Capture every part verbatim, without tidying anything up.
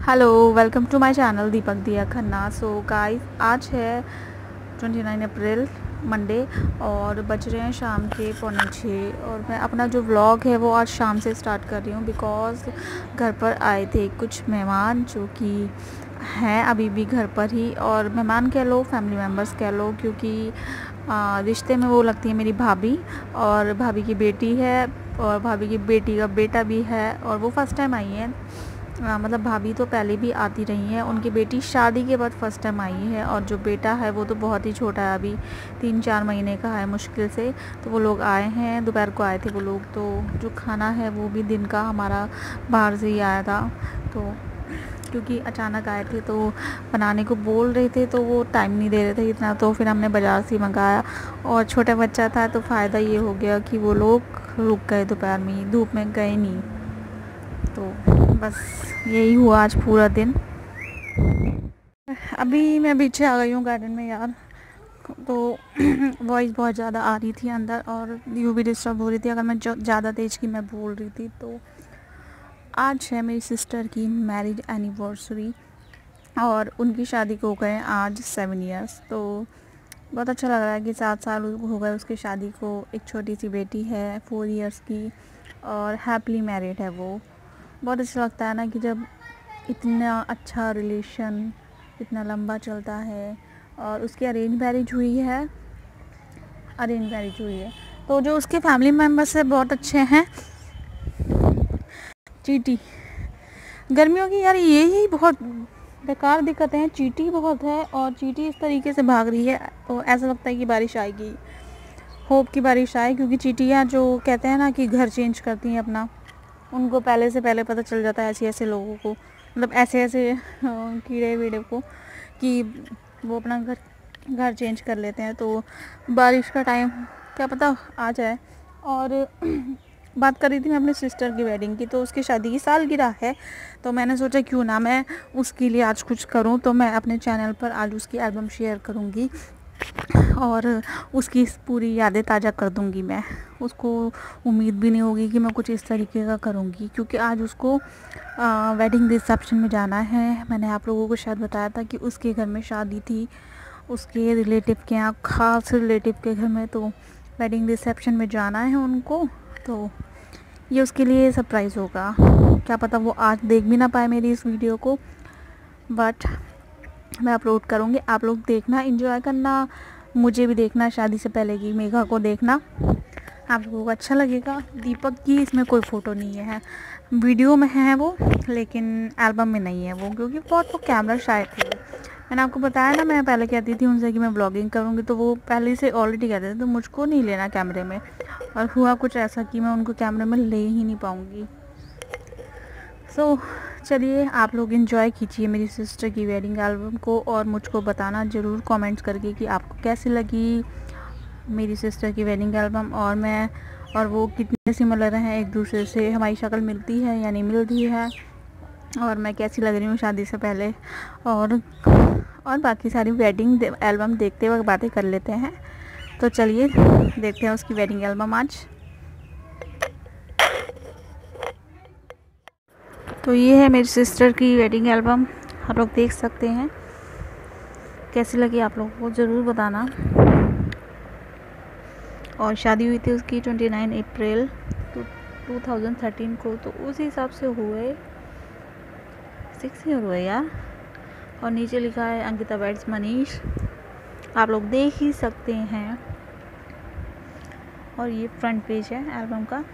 Hello, welcome to my channel Deepak Diya Khanna. So guys, आज है उनतीस अप्रैल मंडे और बज रहे हैं शाम के पौने छः और मैं अपना जो व्लॉग है वो आज शाम से स्टार्ट कर रही हूँ बिकॉज़ घर पर आए थे कुछ मेहमान जो कि हैं अभी भी घर पर ही। और मेहमान कह लो, फैमिली मेम्बर्स कह लो, क्योंकि आ, रिश्ते में वो लगती है मेरी भाभी और भाभी की बेटी है और भाभी की बेटी का बेटा भी है और वो फर्स्ट टाइम आई है। आ, मतलब भाभी तो पहले भी आती रही हैं, उनकी बेटी शादी के बाद फर्स्ट टाइम आई है और जो बेटा है वो तो बहुत ही छोटा है, अभी तीन चार महीने का है मुश्किल से। तो वो लोग आए हैं, दोपहर को आए थे वो लोग। तो जो खाना है वो भी दिन का हमारा बाहर से ही आया था, तो क्योंकि अचानक आए थे तो बनाने को बोल रहे थे तो वो टाइम नहीं दे रहे थे इतना, तो फिर हमने बाज़ार से मंगाया। और छोटा बच्चा था तो फ़ायदा ये हो गया कि वो लोग रुक गए, दोपहर में धूप में गए नहीं। तो बस यही हुआ आज पूरा दिन। अभी मैं पीछे आ गई हूँ गार्डन में यार, तो वॉइस बहुत ज़्यादा आ रही थी अंदर और यूँ भी डिस्टर्ब हो रही थी अगर मैं ज़्यादा तेज़ की मैं बोल रही थी। तो आज है मेरी सिस्टर की मैरिज एनिवर्सरी और उनकी शादी को हो गए आज सेवन इयर्स। तो बहुत अच्छा लग रहा है कि सात साल हो गए उसकी शादी को। एक छोटी सी बेटी है फोर इयर्स की और हैप्पीली मैरिड है वो। बहुत अच्छा लगता है ना कि जब इतना अच्छा रिलेशन इतना लंबा चलता है। और उसकी अरेंज मैरिज हुई है अरेंज मैरिज हुई है तो जो उसके फैमिली मेम्बर्स है बहुत अच्छे हैं। चीटी गर्मियों की यार यही बहुत बेकार दिक्कतें हैं, चीटी बहुत है और चीटी इस तरीके से भाग रही है तो ऐसा लगता है कि बारिश आएगी, होप की बारिश आए। क्योंकि चीटियाँ जो कहते हैं ना कि घर चेंज करती हैं अपना, उनको पहले से पहले पता चल जाता है ऐसे ऐसे लोगों को, मतलब ऐसे ऐसे कीड़े वीड़े को, कि वो अपना घर घर चेंज कर लेते हैं। तो बारिश का टाइम क्या पता आ जाए। और बात कर रही थी मैं अपनी सिस्टर की वेडिंग की, तो उसकी शादी की सालगिरह है तो मैंने सोचा क्यों ना मैं उसके लिए आज कुछ करूं। तो मैं अपने चैनल पर आज उसकी एल्बम शेयर करूंगी और उसकी पूरी यादें ताज़ा कर दूंगी मैं। उसको उम्मीद भी नहीं होगी कि मैं कुछ इस तरीके का करूंगी, क्योंकि आज उसको आ, वेडिंग रिसेप्शन में जाना है। मैंने आप लोगों को शायद बताया था कि उसके घर में शादी थी, उसके रिलेटिव के यहाँ, ख़ास रिलेटिव के घर में। तो वेडिंग रिसेप्शन में जाना है उनको, तो ये उसके लिए सरप्राइज़ होगा। क्या पता वो आज देख भी ना पाए मेरी इस वीडियो को, बट मैं अपलोड करूँगी। आप लोग देखना, एंजॉय करना, मुझे भी देखना, शादी से पहले की मेघा को देखना, आप लोगों को अच्छा लगेगा। दीपक की इसमें कोई फ़ोटो नहीं है, वीडियो में है वो लेकिन एल्बम में नहीं है वो, क्योंकि बहुत वो कैमरा शाय थे। मैंने आपको बताया ना, मैं पहले कहती थी उनसे कि मैं ब्लॉगिंग करूँगी तो वो पहले से ऑलरेडी कहते थे तो मुझको नहीं लेना कैमरे में, और हुआ कुछ ऐसा कि मैं उनको कैमरे में ले ही नहीं पाऊँगी। सो so, चलिए आप लोग एंजॉय कीजिए मेरी सिस्टर की वेडिंग एल्बम को और मुझको बताना ज़रूर कमेंट्स करके कि आपको कैसी लगी मेरी सिस्टर की वेडिंग एल्बम, और मैं और वो कितने सिमिलर हैं एक दूसरे से, हमारी शक्ल मिलती है या नहीं मिलती है, और मैं कैसी लग रही हूँ शादी से पहले, और और बाकी सारी वेडिंग एल्बम देखते वक्त बातें कर लेते हैं। तो चलिए देखते हैं उसकी वेडिंग एल्बम आज। तो ये है मेरी सिस्टर की वेडिंग एल्बम, आप लोग देख सकते हैं। कैसी लगी आप लोगों को ज़रूर बताना। और शादी हुई थी उसकी उनतीस अप्रैल दो हज़ार तेरह को, तो उस हिसाब से हुए सिक्स ईयर हुए यार। और नीचे लिखा है अंकिता वेड्स मनीष, आप लोग देख ही सकते हैं। और ये फ्रंट पेज है एल्बम का,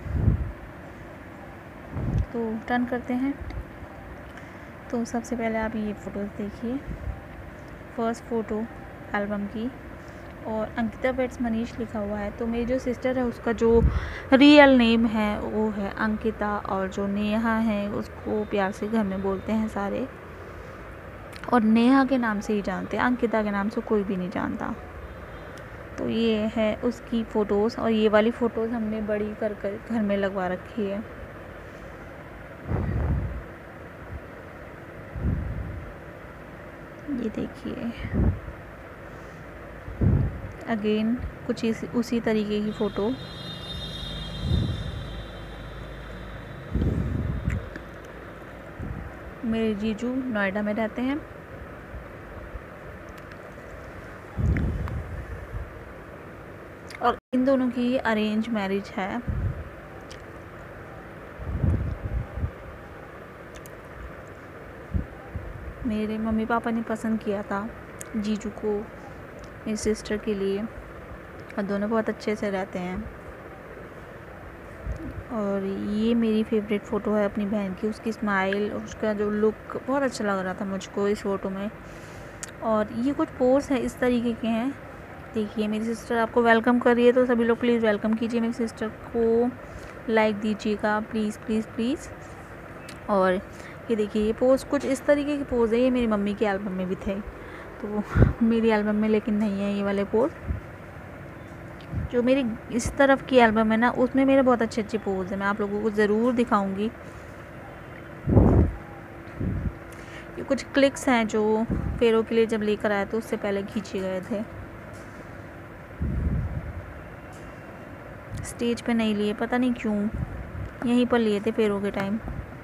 तो टर्न करते हैं। तो सबसे पहले आप ये फ़ोटोज़ देखिए, फर्स्ट फ़ोटो एल्बम की, और अंकिता वेड्स मनीष लिखा हुआ है। तो मेरी जो सिस्टर है उसका जो रियल नेम है वो है अंकिता, और जो नेहा है उसको प्यार से घर में बोलते हैं सारे, और नेहा के नाम से ही जानते हैं, अंकिता के नाम से कोई भी नहीं जानता। तो ये है उसकी फ़ोटोज़, और ये वाली फ़ोटोज़ हमने बड़ी कर कर घर में लगवा रखी है। ये देखिए अगेन कुछ इस उसी तरीके की फ़ोटो। मेरे जीजू नोएडा में रहते हैं। और इन दोनों की अरेंज मैरिज है। मेरे मम्मी पापा ने पसंद किया था जीजू को मेरी सिस्टर के लिए, और दोनों बहुत अच्छे से रहते हैं। और ये मेरी फेवरेट फ़ोटो है अपनी बहन की, उसकी स्माइल और उसका जो लुक बहुत अच्छा लग रहा था मुझको इस फ़ोटो में। और ये कुछ पोज है इस तरीके के हैं। देखिए मेरी सिस्टर आपको वेलकम कर रही है, तो सभी लोग प्लीज़ वेलकम कीजिए मेरी सिस्टर को, लाइक दीजिएगा प्लीज़ प्लीज़ प्लीज़। और ये देखिए ये पोज़ कुछ इस तरीके के पोज़ है, ये मेरी मम्मी के एल्बम में भी थे, तो मेरी एल्बम में लेकिन नहीं है ये वाले पोज़। जो मेरी इस तरफ की एल्बम है ना, उसमें मेरे बहुत अच्छे अच्छे पोज़ हैं, मैं आप लोगों को ज़रूर दिखाऊंगी। ये कुछ क्लिक्स हैं जो फेरों के लिए जब लेकर आए तो उससे पहले खींचे गए थे। स्टेज पे नहीं लिए, पता नहीं क्यों, यहीं पर लिए थे फेरों के टाइम।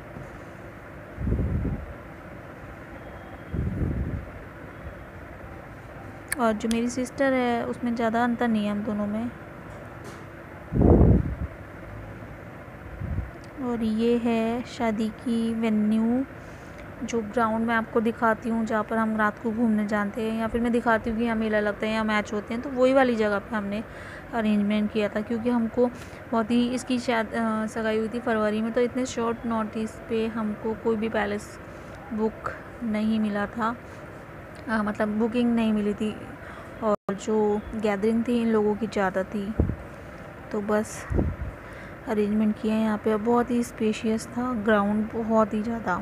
और जो मेरी सिस्टर है उसमें ज़्यादा अंतर नहीं है हम दोनों में। और ये है शादी की वेन्यू, जो ग्राउंड में आपको दिखाती हूँ जहाँ पर हम रात को घूमने जाते हैं, या फिर मैं दिखाती हूँ कि यहाँ मेला लगता है या मैच होते हैं, तो वही वाली जगह पे हमने अरेंजमेंट किया था। क्योंकि हमको बहुत ही इसकी शायद सगाई हुई थी फरवरी में, तो इतने शॉर्ट नोटिस पे हमको कोई भी पैलेस बुक नहीं मिला था, आ, मतलब बुकिंग नहीं मिली थी। और जो गैदरिंग थी इन लोगों की ज़्यादा थी, तो बस अरेंजमेंट किया यहाँ पे। बहुत ही स्पेशियस था ग्राउंड, बहुत ही ज़्यादा,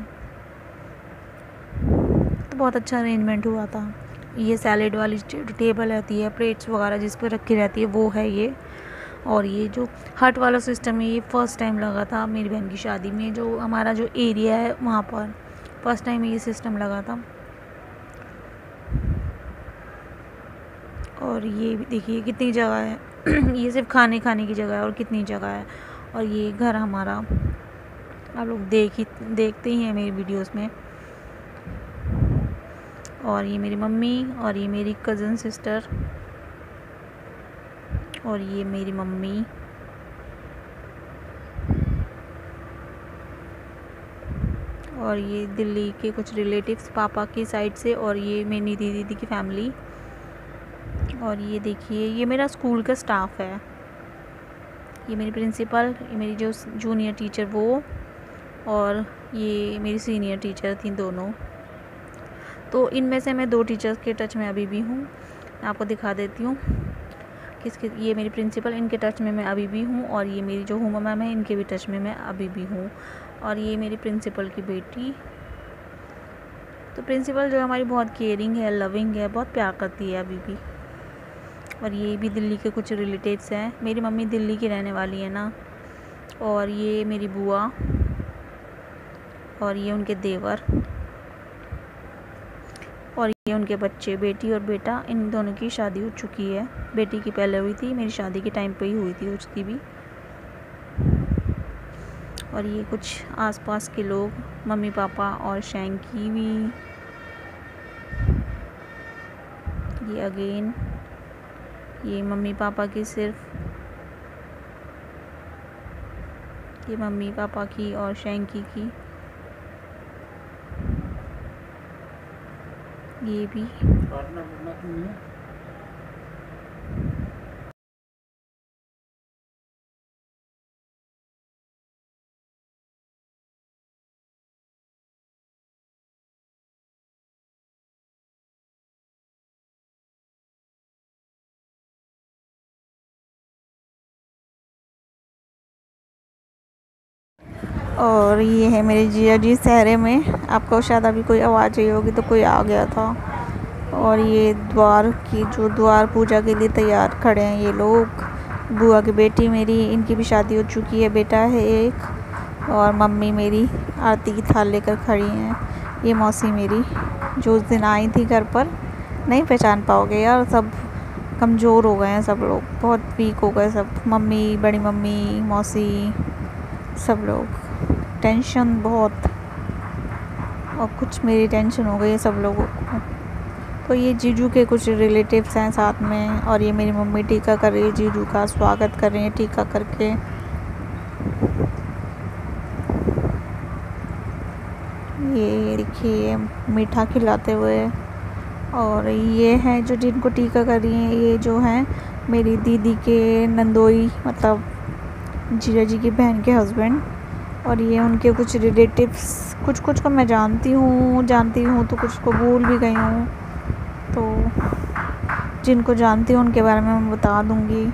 तो बहुत अच्छा अरेंजमेंट हुआ था। ये सैलेड वाली टेबल रहती है, प्लेट्स वगैरह जिस पर रखी रहती है वो है ये। और ये जो हट वाला सिस्टम है ये फ़र्स्ट टाइम लगा था मेरी बहन की शादी में, जो हमारा जो एरिया है वहाँ पर फर्स्ट टाइम ये सिस्टम लगा था। और ये देखिए कितनी जगह है ये सिर्फ खाने खाने की जगह है और कितनी जगह है। और ये घर हमारा आप लोग देख ही देखते ही हैं मेरी वीडियोस में। और ये मेरी मम्मी, और ये मेरी कज़न सिस्टर, और ये मेरी मम्मी, और ये दिल्ली के कुछ रिलेटिव्स पापा की साइड से, और ये मेरी दीदी दीदी की फैमिली। और ये देखिए ये मेरा स्कूल का स्टाफ है, ये मेरी प्रिंसिपल, ये मेरी जो जूनियर टीचर वो, और ये मेरी सीनियर टीचर थी दोनों। तो इनमें से मैं दो टीचर्स के टच में अभी भी हूँ, मैं आपको दिखा देती हूँ किसके। ये मेरी प्रिंसिपल, इनके टच में मैं अभी भी हूँ, और ये मेरी जो हुमा मैम है इनके भी टच में मैं अभी भी हूँ। और ये मेरी प्रिंसिपल की बेटी। तो प्रिंसिपल जो हमारी बहुत केयरिंग है, लविंग है, बहुत प्यार करती है अभी भी। और ये भी दिल्ली के कुछ रिलेटिव्स हैं, मेरी मम्मी दिल्ली की रहने वाली है ना। और ये मेरी बुआ, और ये उनके देवर, और ये उनके बच्चे, बेटी और बेटा। इन दोनों की शादी हो चुकी है, बेटी की पहले हुई थी, मेरी शादी के टाइम पे ही हुई थी उसकी भी। और ये कुछ आसपास के लोग, मम्मी पापा और शैंकी भी। ये अगेन ये मम्मी पापा की सिर्फ, ये मम्मी पापा की और शैंकी की। ये भी और ये है मेरे जिया जी सहरे में। आपको शायद अभी कोई आवाज़ आई होगी, तो कोई आ गया था। और ये द्वार की जो द्वार पूजा के लिए तैयार खड़े हैं ये लोग। बुआ की बेटी मेरी, इनकी भी शादी हो चुकी है, बेटा है एक। और मम्मी मेरी आरती की थाल लेकर खड़ी हैं। ये मौसी मेरी जो उस दिन आई थी घर पर, नहीं पहचान पाओगे यार, सब कमज़ोर हो गए हैं, सब लोग बहुत वीक हो गए सब, मम्मी, बड़ी मम्मी, मौसी, सब लोग टेंशन बहुत। और कुछ मेरी टेंशन हो गई है सब लोगों को। तो ये जीजू के कुछ रिलेटिव्स हैं साथ में, और ये मेरी मम्मी टीका कर रही है, जीजू का स्वागत कर रही है टीका करके। ये देखिए मीठा खिलाते हुए। और ये हैं जो जिनको टीका कर रही हैं, ये जो हैं मेरी दीदी के नंदोई, मतलब जीजा जी की बहन के हस्बैंड। और ये उनके कुछ रिलेटिव्स, कुछ कुछ को मैं जानती हूँ जानती हूँ तो कुछ को भूल भी गई हूँ, तो जिनको जानती हूँ उनके बारे में मैं बता दूँगी।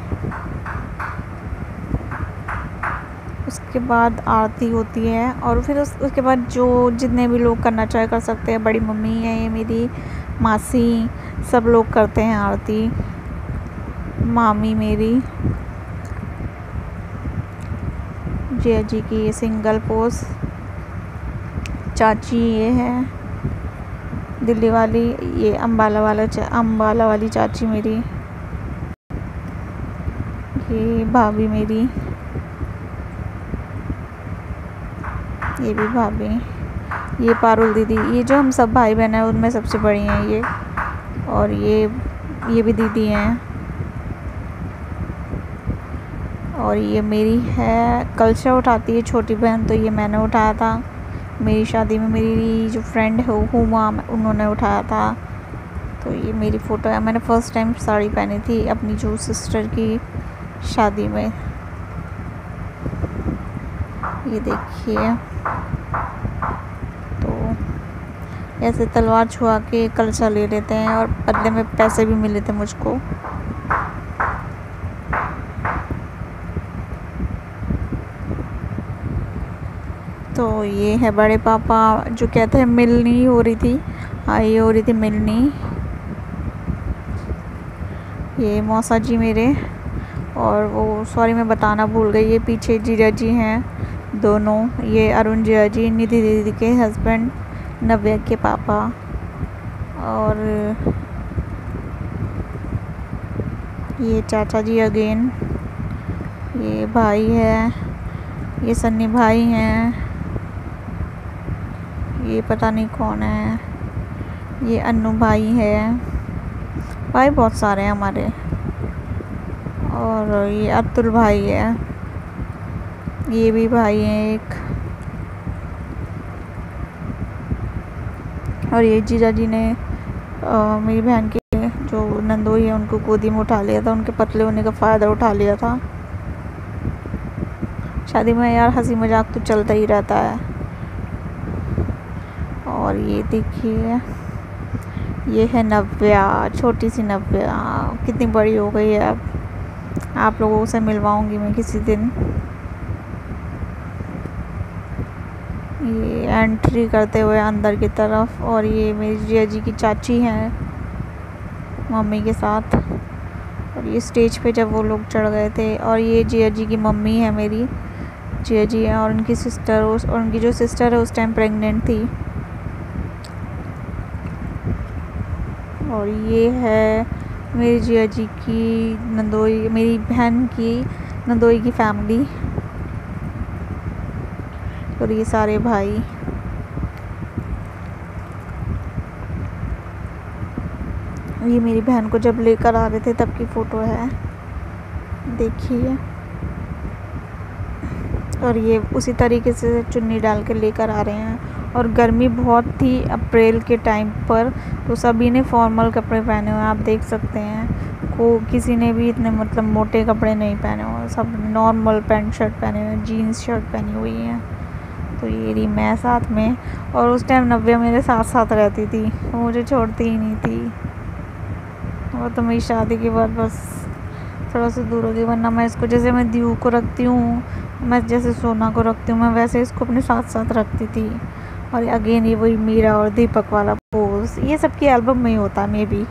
उसके बाद आरती होती है, और फिर उस, उसके बाद जो जितने भी लोग करना चाहे कर सकते हैं। बड़ी मम्मी है, ये मेरी मासी, सब लोग करते हैं आरती। मामी मेरी, जया जी की ये सिंगल पोज। चाची ये है दिल्ली वाली, ये अम्बाला वाला अम्बाला वाली चाची मेरी। ये भाभी मेरी, ये भी भाभी। ये पारुल दीदी, ये जो हम सब भाई बहन हैं उनमें सबसे बड़ी हैं ये। और ये ये भी दीदी हैं। और ये मेरी है, कलशा उठाती है छोटी बहन, तो ये मैंने उठाया था। मेरी शादी में मेरी जो फ्रेंड है हुमा, उन्होंने उठाया था। तो ये मेरी फ़ोटो है, मैंने फ़र्स्ट टाइम साड़ी पहनी थी अपनी जो सिस्टर की शादी में। ये देखिए, तो ऐसे तलवार छुआ के कलशा ले लेते हैं, और बदले में पैसे भी मिले थे मुझको। तो ये है बड़े पापा, जो कहते हैं मिलनी हो रही थी, हाँ ये हो रही थी मिलनी। ये मौसा जी मेरे, और वो सॉरी मैं बताना भूल गई, ये पीछे जीजा जी हैं दोनों, ये अरुण जीजा जी, निधि दीदी के हस्बैंड, नव्या के पापा। और ये चाचा जी अगेन, ये भाई है, ये सन्नी भाई हैं, ये पता नहीं कौन है, ये अन्नू भाई है। भाई बहुत सारे हैं हमारे। और ये अतुल भाई है, ये भी भाई हैं एक। और ये जीजा जी ने आ, मेरी बहन के जो नंदोई है उनको गोदी में उठा लिया था, उनके पतले होने का फ़ायदा उठा लिया था। शादी में यार हंसी मजाक तो चलता ही रहता है। और ये देखिए, ये है नव्या, छोटी सी नव्या, कितनी बड़ी हो गई है अब। आप लोगों से मिलवाऊंगी मैं किसी दिन। ये एंट्री करते हुए अंदर की तरफ। और ये मेरी जिया जी की चाची हैं मम्मी के साथ। और ये स्टेज पे जब वो लोग चढ़ गए थे। और ये जिया जी की मम्मी है मेरी, जिया जी है, और उनकी सिस्टर, और उनकी जो सिस्टर है उस टाइम प्रेग्नेंट थी। और ये है मेरी जिया जी की नंदोई, मेरी बहन की नंदोई की फैमिली। और ये सारे भाई। ये मेरी बहन को जब लेकर आ रहे थे तब की फ़ोटो है, देखिए। और ये उसी तरीके से चुन्नी डाल के लेकर आ रहे हैं। और गर्मी बहुत थी अप्रैल के टाइम पर, तो सभी ने फॉर्मल कपड़े पहने हुए हैं, आप देख सकते हैं। को किसी ने भी इतने मतलब मोटे कपड़े नहीं पहने हुए, सब नॉर्मल पैंट शर्ट पहने हुए, जीन्स शर्ट पहनी हुई हैं। तो ये रही मैं साथ में। और उस टाइम नव्या मेरे साथ साथ रहती थी, वो मुझे छोड़ती ही नहीं थी। वो तो मेरी शादी के बाद बस थोड़ा सा दूर हो गई, वरना मैं इसको जैसे मैं दीव को रखती हूँ, मैं जैसे सोना को रखती हूँ, मैं वैसे इसको अपने साथ साथ रखती थी। और अगेन ये वही मीरा और दीपक वाला पोज, ये सबकी एल्बम में ही होता है मे बी।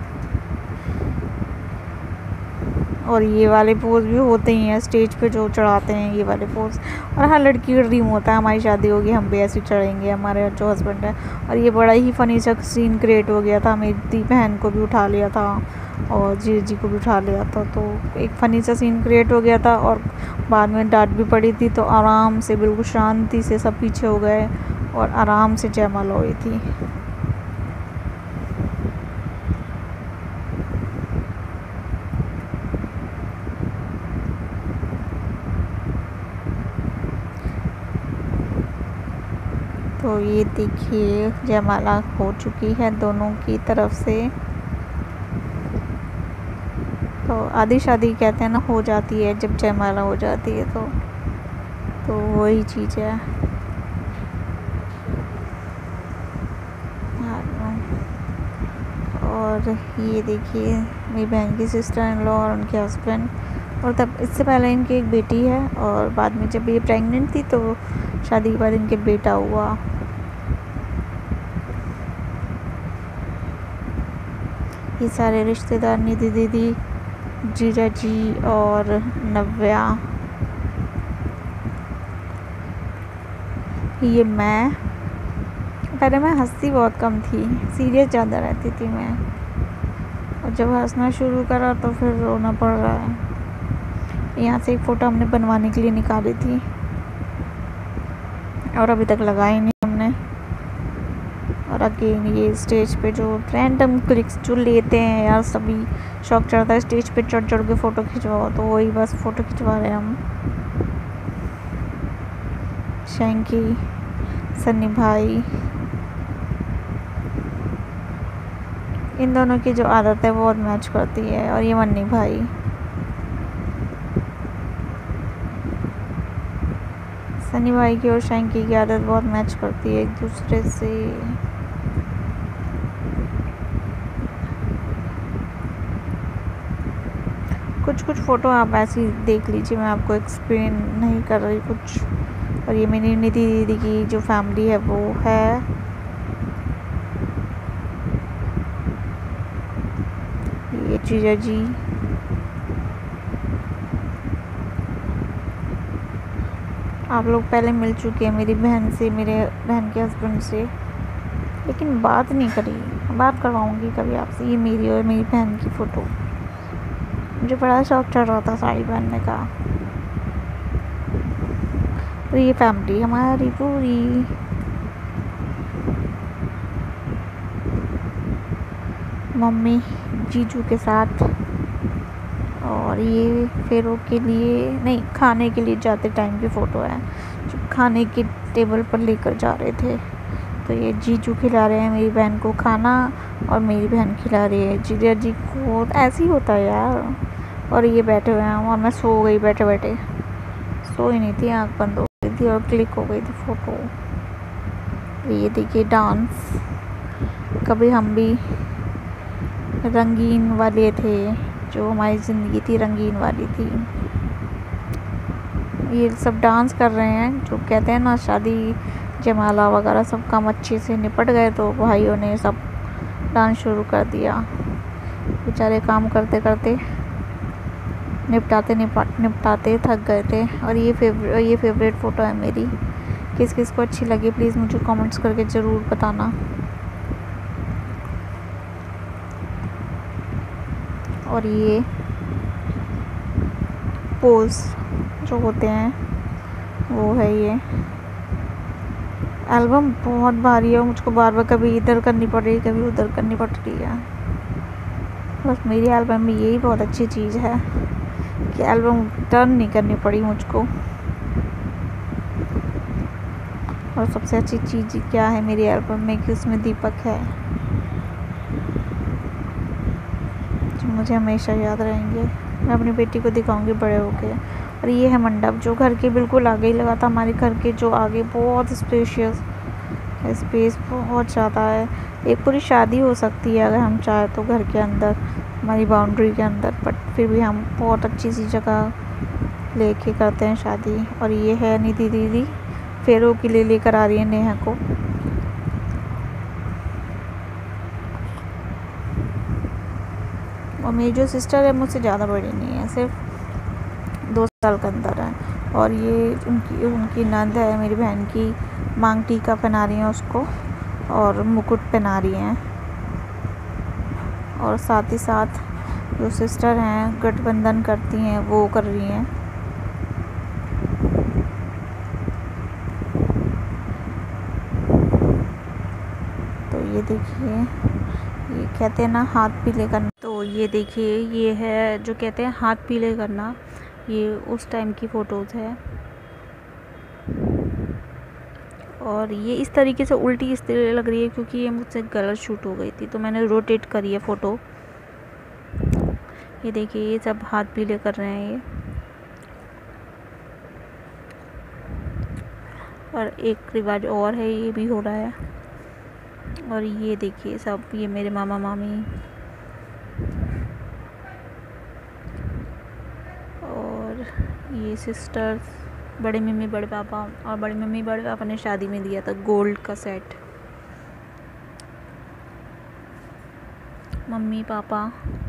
और ये वाले पोज भी होते ही हैं स्टेज पे जो चढ़ाते हैं, ये वाले पोज। और हर लड़की का ड्रीम होता है हमारी शादी होगी हम भी ऐसे चढ़ेंगे, हमारे जो हस्बैंड है। और ये बड़ा ही फ़नी सा सीन क्रिएट हो गया था, मेरी बहन को भी उठा लिया था और जी जी को भी उठा लिया था, तो एक फ़नी सा सीन क्रिएट हो गया था। और बाद में डांट भी पड़ी थी, तो आराम से बिल्कुल शांति से सब पीछे हो गए और आराम से जयमाला हुई थी। तो ये देखिए जयमाला हो चुकी है दोनों की तरफ से। तो आधी शादी कहते हैं ना हो जाती है जब जयमाला हो जाती है, तो तो वही चीज़ है। और ये देखिए मेरी बहन की सिस्टर इन लॉ और उनके हस्बैंड, और तब इससे पहले इनकी एक बेटी है, और बाद में जब ये प्रेग्नेंट थी तो शादी के बाद इनके बेटा हुआ। ये सारे रिश्तेदार निधि दीदी, जीजा जी और नव्या। ये मैं पहले मैं हंसती बहुत कम थी, सीरियस ज़्यादा रहती थी मैं, और जब हंसना शुरू करा तो फिर रोना पड़ रहा है। यहाँ से एक फ़ोटो हमने बनवाने के लिए निकाली थी और अभी तक लगाई नहीं हमने। और अगेन ये स्टेज पे जो रैंडम क्लिक्स जो लेते हैं यार, सभी शौक चढ़ता है स्टेज पे चढ़ चढ़ के फ़ोटो खिंचवाओ, तो वही बस फ़ोटो खिंचवा रहे हैं हम। शैंकी, सन्नी भाई, इन दोनों की जो आदत है बहुत मैच करती है। और ये मन्नी भाई, सन्नी भाई की और शैंकी की आदत बहुत मैच करती है एक दूसरे से। कुछ कुछ फ़ोटो आप ऐसे ही देख लीजिए, मैं आपको एक्सप्लेन नहीं कर रही कुछ। और ये मेरी निधि दीदी की जो फैमिली है वो है। ये जीजा जी, आप लोग पहले मिल चुके हैं मेरी बहन से, मेरे बहन के हस्बैंड से, लेकिन बात नहीं करी। बात करवाऊंगी कभी आपसे। ये मेरी और मेरी बहन की फ़ोटो, मुझे बड़ा शौक चढ़ रहा था साड़ी पहनने का। और ये फैमिली हमारी पूरी, मम्मी जीजू के साथ। और ये फेरों के लिए नहीं, खाने के लिए जाते टाइम की फ़ोटो है, जब खाने के टेबल पर लेकर जा रहे थे। तो ये जीजू खिला रहे हैं मेरी बहन को खाना और मेरी बहन खिला रही है जीजा जी को। ऐसे ही होता है यार। और ये बैठे हुए हैं और मैं सो गई बैठे बैठे, सो ही नहीं थी, आँख बंद हो गई थी और क्लिक हो गई थी फ़ोटो। ये देखिए डांस, कभी हम भी रंगीन वाले थे, जो हमारी ज़िंदगी थी रंगीन वाली थी। ये सब डांस कर रहे हैं, जो कहते हैं ना शादी जयमाला वगैरह सब काम अच्छे से निपट गए तो भाइयों ने सब डांस शुरू कर दिया। बेचारे काम करते करते निपटाते निपट निपटाते थक गए थे। और ये फेवरेट ये फेवरेट फ़ोटो है मेरी। किस किस को अच्छी लगी प्लीज़ मुझे कमेंट्स करके ज़रूर बताना। और ये पोज जो होते हैं वो है। ये एल्बम बहुत भारी है, मुझको बार बार कभी इधर करनी पड़ रही है कभी उधर करनी पड़ रही है। बस मेरी एल्बम में यही बहुत अच्छी चीज़ है कि एल्बम टर्न नहीं करनी पड़ी मुझको। और सबसे अच्छी चीज़ क्या है मेरी एल्बम में कि उसमें दीपक है, जो मुझे हमेशा याद रहेंगे। मैं अपनी बेटी को दिखाऊंगी बड़े होके। और ये है मंडप, जो घर के बिल्कुल आगे ही लगा था। हमारे घर के जो आगे बहुत स्पेशियस स्पेस बहुत ज़्यादा है। एक पूरी शादी हो सकती है अगर हम चाहे तो घर के अंदर, हमारी बाउंड्री के अंदर, बट फिर भी हम बहुत अच्छी सी जगह लेके करते हैं शादी। और ये है निधि दीदी, फेरों के लिए लेकर आ रही है नेहा को। और मेरी जो सिस्टर है मुझसे ज़्यादा बड़ी नहीं है, सिर्फ दो साल का अंदर है। और ये उनकी उनकी नंद है मेरी बहन की, मांग टीका पहना रही हैं उसको और मुकुट पहना रही हैं। और साथ ही साथ जो सिस्टर हैं गठबंधन करती हैं वो कर रही हैं। ये देखिए, ये कहते हैं ना हाथ पीले करना। तो ये देखिए, ये है जो कहते हैं हाथ पीले करना, ये उस टाइम की फ़ोटोज़ है। और ये इस तरीके से उल्टी इसलिए लग रही है क्योंकि ये मुझसे गलत शूट हो गई थी, तो मैंने रोटेट करी है फ़ोटो। ये देखिए, ये सब हाथ पीले कर रहे हैं ये। और एक रिवाज और है, ये भी हो रहा है। और ये देखिए सब, ये मेरे मामा मामी और ये सिस्टर्स, बड़े मम्मी बड़े पापा, और बड़ी मम्मी बड़े पापा ने शादी में दिया था गोल्ड का सेट। Mummy papa.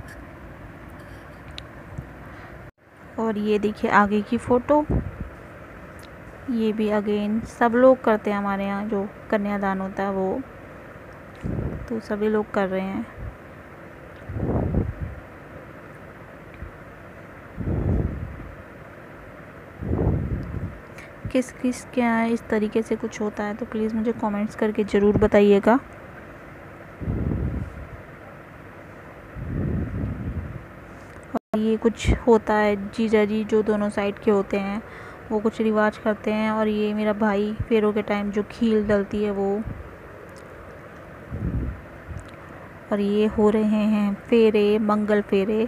और ये देखिए आगे की फ़ोटो, ये भी अगेन सब लोग करते हैं हमारे यहाँ, जो कन्यादान होता है वो, तो सभी लोग कर रहे हैं। किस किस के यहाँ इस तरीके से कुछ होता है तो प्लीज़ मुझे कमेंट्स करके ज़रूर बताइएगा। और ये कुछ होता है, जीजा जी जो दोनों साइड के होते हैं वो कुछ रिवाज करते हैं। और ये मेरा भाई फेरों के टाइम जो खील डलती है वो। और ये हो रहे हैं फेरे, मंगल फेरे।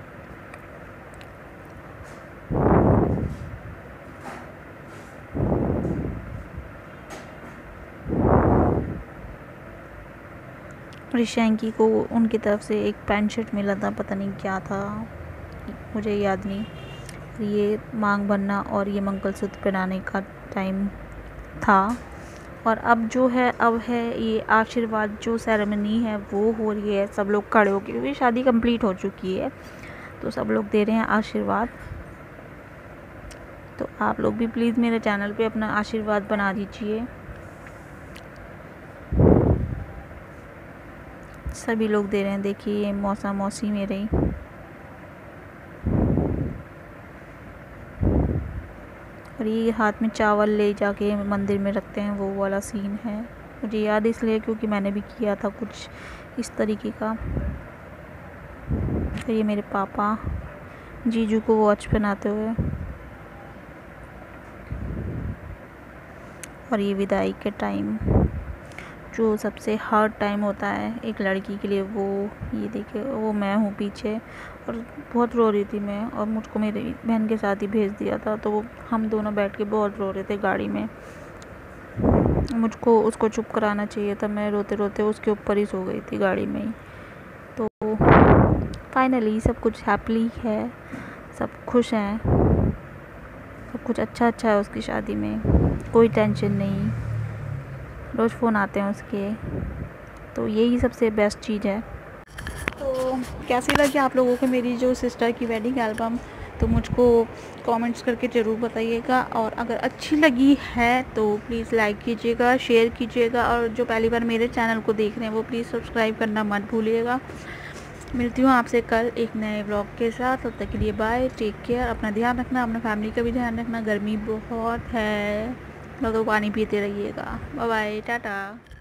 ऋषांकी को उनकी तरफ से एक पैंट शर्ट मिला था, पता नहीं क्या था, मुझे याद नहीं। ये मांग भरना और ये मंगलसूत्र पहनाने का टाइम था। और अब जो है, अब है ये आशीर्वाद जो सेरेमनी है वो हो रही है। सब लोग खड़े होकर, क्योंकि शादी कंप्लीट हो चुकी है तो सब लोग दे रहे हैं आशीर्वाद। तो आप लोग भी प्लीज़ मेरे चैनल पे अपना आशीर्वाद बना दीजिए। सभी लोग दे रहे हैं, देखिए ये मौसा मौसी मेरे। और ये हाथ में चावल ले जाके मंदिर में रखते हैं, वो वाला सीन है। मुझे याद इसलिए क्योंकि मैंने भी किया था कुछ इस तरीके का। फिर ये मेरे पापा जीजू को वॉच पहनाते हुए। और ये विदाई के टाइम जो सबसे हार्ड टाइम होता है एक लड़की के लिए, वो ये देखिए, वो मैं हूँ पीछे और बहुत रो रही थी मैं। और मुझको मेरी बहन के साथ ही भेज दिया था, तो वो हम दोनों बैठ के बहुत रो रहे थे गाड़ी में। मुझको उसको चुप कराना चाहिए था, मैं रोते रोते उसके ऊपर ही सो गई थी गाड़ी में ही। तो फाइनली सब कुछ हैप्पी है, सब खुश हैं, सब कुछ अच्छा अच्छा है उसकी शादी में, कोई टेंशन नहीं। रोज़ फ़ोन आते हैं उसके, तो यही सबसे बेस्ट चीज़ है। तो कैसी लगी आप लोगों को मेरी जो सिस्टर की वेडिंग एल्बम, तो मुझको कमेंट्स करके ज़रूर बताइएगा। और अगर अच्छी लगी है तो प्लीज़ लाइक कीजिएगा, शेयर कीजिएगा। और जो पहली बार मेरे चैनल को देख रहे हैं वो प्लीज़ सब्सक्राइब करना मत भूलिएगा। मिलती हूँ आपसे कल एक नए व्लॉग के साथ, तब तक के लिए बाय, टेक केयर, अपना ध्यान रखना, अपना फैमिली का भी ध्यान रखना। गर्मी बहुत है, लोगों पानी पीते रहिएगा। Bye bye, Tata.